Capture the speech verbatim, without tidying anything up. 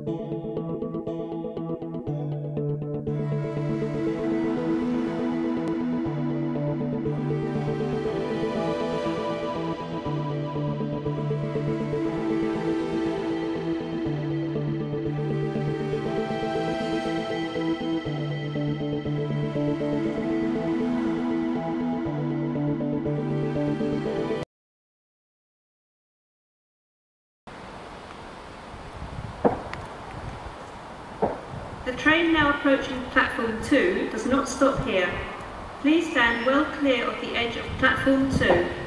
The train now approaching platform two does not stop here. Please stand well clear of the edge of platform two.